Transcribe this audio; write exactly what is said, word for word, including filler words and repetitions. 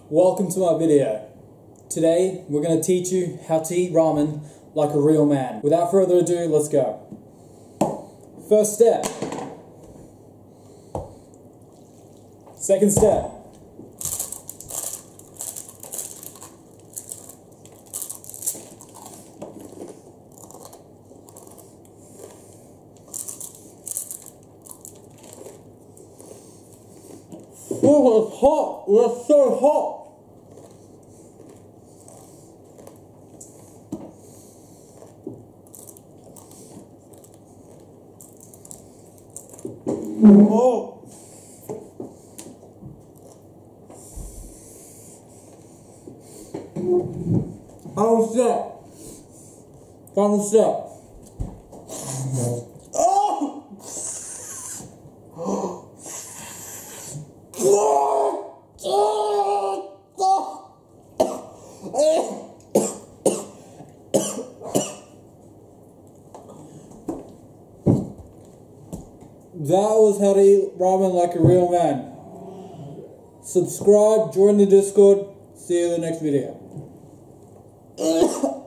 Welcome to my video. Today we're going to teach you how to eat ramen like a real man. Without further ado, let's go. First step. Second step. Oh, it's hot. It's so hot. Oh. Final step. Final step. That was how to eat ramen like a real man. Subscribe, join the Discord. See you in the next video.